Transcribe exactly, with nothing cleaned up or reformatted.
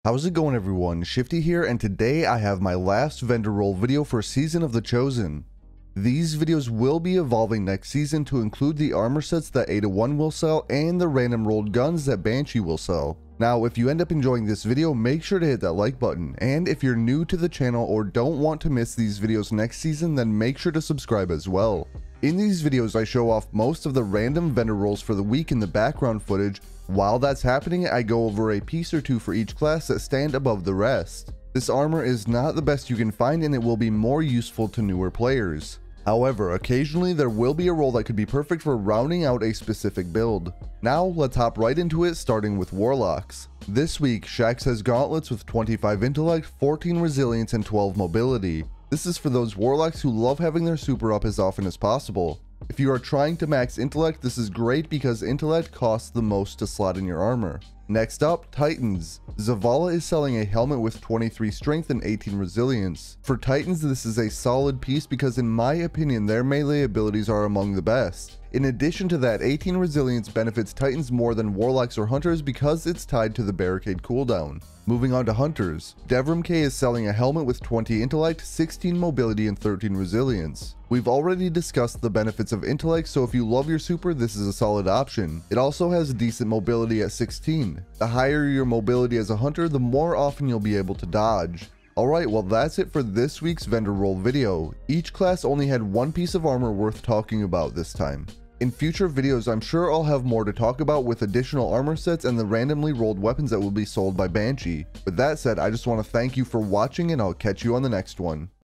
How's it going, everyone? Shifty here, and today I have my last vendor roll video for Season of the Chosen. These videos will be evolving next season to include the armor sets that Ada one will sell and the random rolled guns that Banshee will sell. Now, if you end up enjoying this video, make sure to hit that like button, and if you're new to the channel or don't want to miss these videos next season, then make sure to subscribe as well. In these videos, I show off most of the random vendor rolls for the week in the background footage. While that's happening, I go over a piece or two for each class that stand above the rest. This armor is not the best you can find, and it will be more useful to newer players. However, occasionally there will be a roll that could be perfect for rounding out a specific build. Now, let's hop right into it, starting with Warlocks. This week, Shaxx has gauntlets with twenty-five intellect, fourteen resilience, and twelve mobility. This is for those Warlocks who love having their super up as often as possible. If you are trying to max intellect, this is great because intellect costs the most to slot in your armor. Next up, Titans. Zavala is selling a helmet with twenty-three strength and eighteen resilience. For Titans, this is a solid piece because in my opinion, their melee abilities are among the best. In addition to that, eighteen resilience benefits Titans more than Warlocks or Hunters because it's tied to the barricade cooldown. Moving on to Hunters, Devrim Kay is selling a helmet with twenty intellect, sixteen mobility, and thirteen resilience. We've already discussed the benefits of intellect, so if you love your super, this is a solid option. It also has decent mobility at sixteen. The higher your mobility as a hunter, the more often you'll be able to dodge. Alright, well that's it for this week's vendor roll video. Each class only had one piece of armor worth talking about this time. In future videos, I'm sure I'll have more to talk about with additional armor sets and the randomly rolled weapons that will be sold by Banshee. With that said, I just want to thank you for watching, and I'll catch you on the next one.